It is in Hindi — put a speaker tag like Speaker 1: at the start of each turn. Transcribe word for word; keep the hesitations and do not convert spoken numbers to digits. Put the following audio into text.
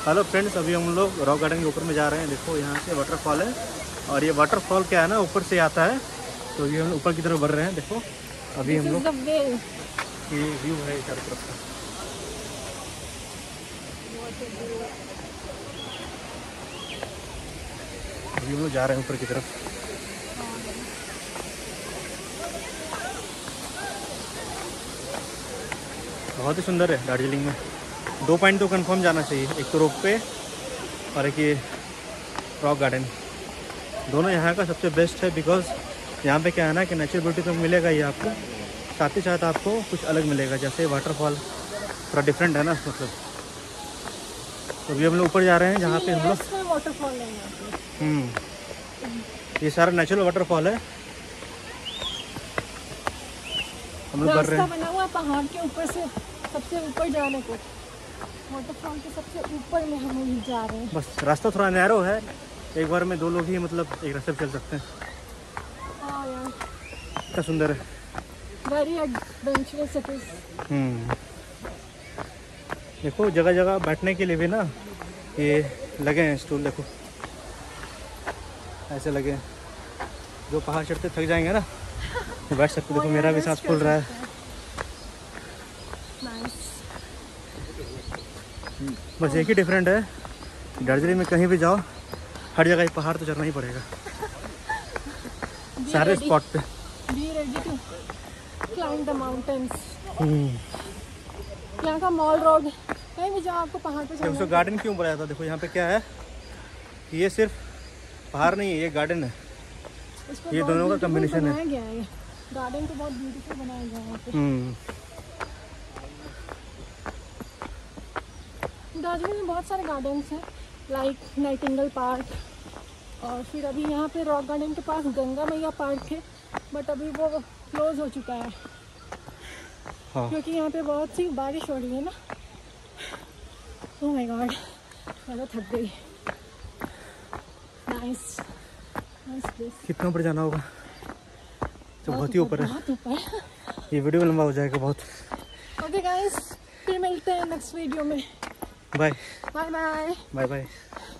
Speaker 1: हेलो फ्रेंड्स, अभी हम लोग रॉक गार्डन के ऊपर में जा रहे हैं। देखो यहाँ से वाटरफॉल है और ये वाटरफॉल क्या है ना, ऊपर से आता है। तो ये हम ऊपर की तरफ बढ़ रहे हैं। देखो अभी हम लोग ये व्यू है चारों तरफ का। अभी हम लोग जा रहे हैं ऊपर की तरफ। बहुत ही सुंदर है दार्जिलिंग में। दो पॉइंट तो कंफर्म जाना चाहिए, एक तो रोप पे और एक ये रॉक गार्डन। दोनों यहाँ का सबसे बेस्ट है बिकॉज यहाँ पे क्या है ना कि नेचुरल ब्यूटी तो मिलेगा ही आपको, साथ ही साथ आपको कुछ अलग मिलेगा। जैसे वाटरफॉल थोड़ा डिफरेंट है ना मतलब। तो अभी हम लोग ऊपर जा रहे हैं जहाँ पे हम लोग
Speaker 2: वाटरफॉल है।
Speaker 1: हम्म ये सारा नेचुरल वाटरफॉल है। हम लोग बढ़ रहे हैं।
Speaker 2: बना हुआ पहाड़ के ऊपर से सबसे ऊपर जाने को, वाटरफॉल के सबसे ऊपर में हम लोग जा रहे हैं।
Speaker 1: बस रास्ता थोड़ा नैरो है, एक बार में दो लोग ही मतलब एक रास्ते पे चल सकते हैं।
Speaker 2: हाँ यार,
Speaker 1: कितना सुंदर है।
Speaker 2: Very adventurous it is.
Speaker 1: Hmm देखो जगह जगह बैठने के लिए भी ना ये लगे हैं स्टूल। देखो ऐसे लगे हैं, जो पहाड़ चढ़ते थक जाएंगे ना तो बैठ सकते। देखो मेरा भी सांस फूल रहा है। बस एक ही डिफरेंट है, दार्जिलिंग में कहीं भी जाओ हर जगह पहाड़ तो चढ़ना ही पड़ेगा सारे स्पॉट पे।
Speaker 2: Be ready to climb the mountains. यहाँ का मॉल रोड कहीं भी जाओ आपको पहाड़ पे चढ़ना है।
Speaker 1: गार्डन क्यों बनाया था? देखो यहाँ पे क्या है, ये सिर्फ पहाड़ नहीं है, ये गार्डन है। ये दोनों का कॉम्बिनेशन है।
Speaker 2: गया है गार्डन को बहुत ब्यूटीफुल बनाया गया है यहाँ पे। दार्जिलिंग में बहुत सारे गार्डन्स हैं लाइक नाइटिंगेल पार्क, और फिर अभी यहाँ पे रॉक गार्डन के पास गंगा मैया पार्क है, बट अभी वो क्लोज हो चुका है। हाँ। क्योंकि यहाँ पे बहुत सी बारिश हो रही है ना। ओह माय गॉड, ज़्यादा थक गई। Nice nice place.
Speaker 1: कितना ऊपर जाना होगा? तो बहुत ही ऊपर है,
Speaker 2: बहुत ऊपर।
Speaker 1: ये वीडियो लंबा हो जाएगा बहुत।
Speaker 2: ओके गाइस, फिर मिलते हैं नेक्स्ट वीडियो में।
Speaker 1: Bye
Speaker 2: bye bye
Speaker 1: bye bye.